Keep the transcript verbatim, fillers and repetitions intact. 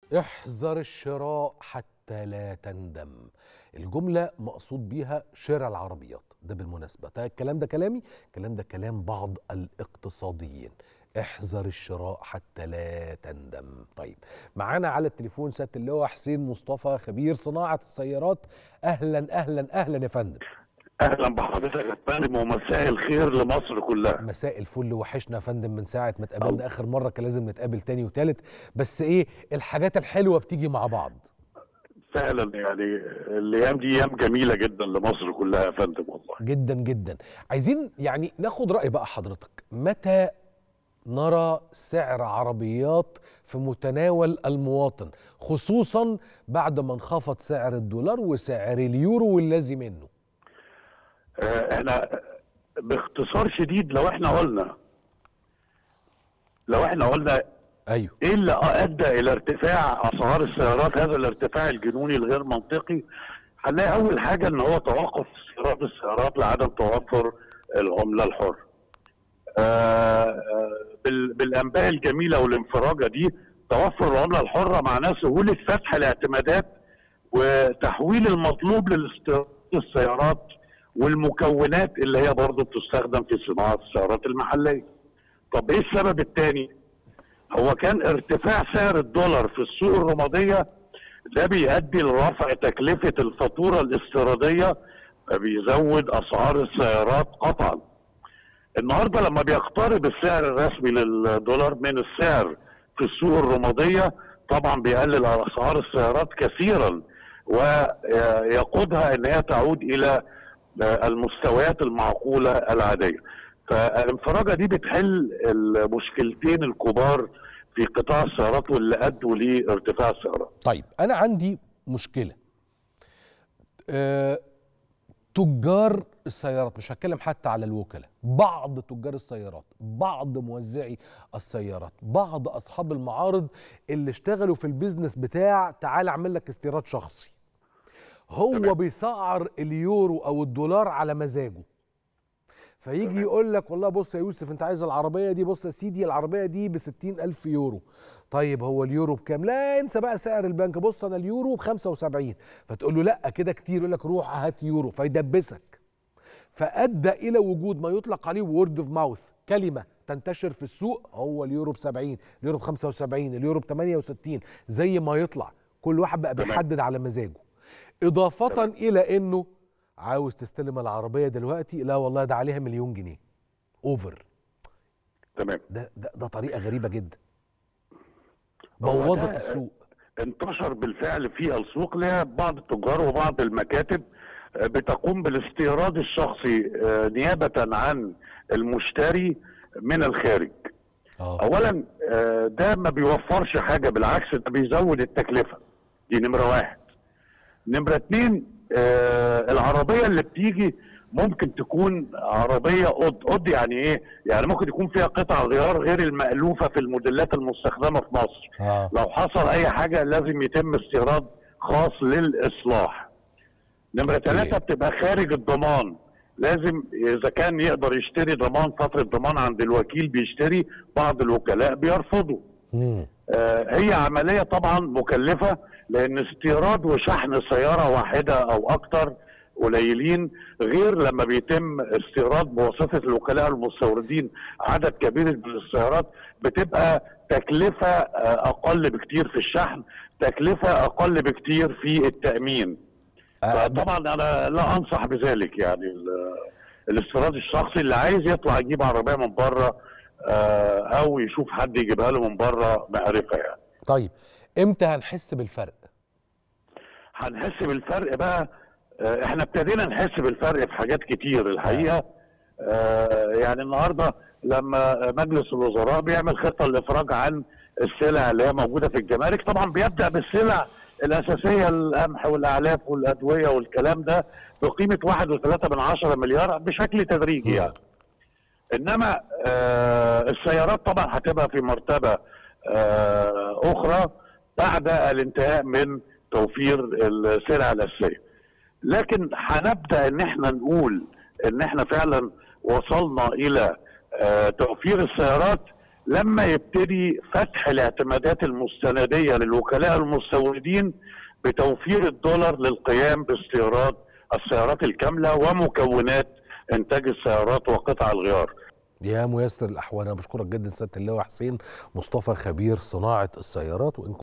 احذر الشراء حتى لا تندم. الجملة مقصود بيها شراء العربيات. ده بالمناسبة ده الكلام ده كلامي، الكلام ده كلام بعض الاقتصاديين. احذر الشراء حتى لا تندم. طيب، معانا على التليفون سيادة اللواء حسين مصطفى خبير صناعة السيارات. أهلا أهلا أهلا يا فندم. اهلا بحضرتك يا فندم، ومساء الخير لمصر كلها. مساء الفل، وحشنا يا فندم من ساعة ما اتقابلنا آخر مرة، كان لازم نتقابل تاني وتالت، بس إيه الحاجات الحلوة بتيجي مع بعض. فعلا يعني الايام دي ايام جميله جدا لمصر كلها يا فندم والله. جدا جدا. عايزين يعني ناخد رأي بقى حضرتك، متى نرى سعر عربيات في متناول المواطن، خصوصا بعد ما انخفض سعر الدولار وسعر اليورو والذي منه؟ آه، احنا باختصار شديد لو احنا قلنا لو احنا قلنا ايوه، ايه اللي ادى الى ارتفاع اسعار السيارات، هذا الارتفاع الجنوني الغير منطقي، هنلاقي اول حاجه ان هو توقف استيراد السيارات لعدم توفر العمله الحره. آه، بال- بالانباء الجميله والانفراجه دي، توفر العمله الحره معناه سهوله فتح الاعتمادات وتحويل المطلوب لاستيراد السيارات والمكونات اللي هي برضه بتستخدم في صناعه السيارات المحليه. طب ايه السبب الثاني؟ هو كان ارتفاع سعر الدولار في السوق الرماديه، ده بيؤدي لرفع تكلفه الفاتوره الاستيراديه، بيزود اسعار السيارات قطعا. النهارده لما بيقترب السعر الرسمي للدولار من السعر في السوق الرماديه، طبعا بيقلل اسعار السيارات كثيرا ويقودها ان هي تعود الى المستويات المعقوله العاديه. فالانفراجه دي بتحل المشكلتين الكبار في قطاع السيارات واللي ادوا لارتفاع السيارات. طيب انا عندي مشكله. أه تجار السيارات، مش هتكلم حتى على الوكلاء، بعض تجار السيارات، بعض موزعي السيارات، بعض اصحاب المعارض اللي اشتغلوا في البيزنس بتاع تعال اعمل لك استيراد شخصي، هو تمام. بيسعر اليورو او الدولار على مزاجه، فيجي يقول لك والله بص يا يوسف انت عايز العربيه دي، بص يا سيدي العربيه دي ب ستين ألف يورو. طيب هو اليورو بكام؟ لا انسى بقى سعر البنك، بص انا اليورو ب خمسة وسبعين. فتقول له لا كده كتير، يقول لك روح هات يورو، فيدبسك. فادى الى وجود ما يطلق عليه وورد اوف ماوث، كلمه تنتشر في السوق، هو اليورو ب سبعين، اليورو ب خمسة وسبعين، اليورو ب ثمانية وستين، زي ما يطلع، كل واحد بقى بيحدد على مزاجه. اضافه تمام. الى انه عاوز تستلم العربيه دلوقتي، لا والله ده عليها مليون جنيه اوفر. تمام. ده ده, ده طريقه غريبه جدا بوظت السوق. انتشر بالفعل في السوق، لها بعض التجار وبعض المكاتب بتقوم بالاستيراد الشخصي نيابه عن المشتري من الخارج. أوه. اولا ده ما بيوفرش حاجه، بالعكس ده بيزود التكلفه. دي نمره واحد. نمره اتنين، آه العربيه اللي بتيجي ممكن تكون عربيه قد قد يعني ايه؟ يعني ممكن يكون فيها قطع غيار غير المألوفه في الموديلات المستخدمه في مصر. آه. لو حصل اي حاجه لازم يتم استيراد خاص للاصلاح. نمره ثلاثه، بتبقى خارج الضمان، لازم اذا كان يقدر يشتري ضمان فتره ضمان عند الوكيل بيشتري، بعض الوكلاء بيرفضوا. مم. آه هي عمليه طبعا مكلفه، لان استيراد وشحن سياره واحده او اكثر قليلين، غير لما بيتم استيراد بواسطه الوكلاء المستوردين عدد كبير من السيارات، بتبقى تكلفه اقل بكتير في الشحن، تكلفه اقل بكتير في التامين. فطبعا انا لا انصح بذلك، يعني الاستيراد الشخصي اللي عايز يطلع يجيب عربيه من بره او يشوف حد يجيبها له من بره معرفه يعني. طيب امتى هنحس بالفرق؟ هنحس بالفرق بقى، احنا ابتدينا نحس بالفرق في حاجات كتير الحقيقه. آه يعني النهارده لما مجلس الوزراء بيعمل خطه للافراج عن السلع اللي هي موجوده في الجمارك، طبعا بيبدا بالسلع الاساسيه، القمح والاعلاف والادويه والكلام ده، بقيمه واحد وثلاثة من عشرة مليار بشكل تدريجي يعني. انما آه السيارات طبعا هتبقى في مرتبه آه اخرى بعد الانتهاء من توفير السلع الاساسيه. لكن هنبدا ان احنا نقول ان احنا فعلا وصلنا الى آه توفير السيارات لما يبتدي فتح الاعتمادات المستنديه للوكلاء المستوردين بتوفير الدولار للقيام باستيراد السيارات الكامله ومكونات انتاج السيارات وقطع الغيار. يا ميسر الاحوال، انا بشكرك جدا سياده اللواء حسين مصطفى، خبير صناعه السيارات. وإن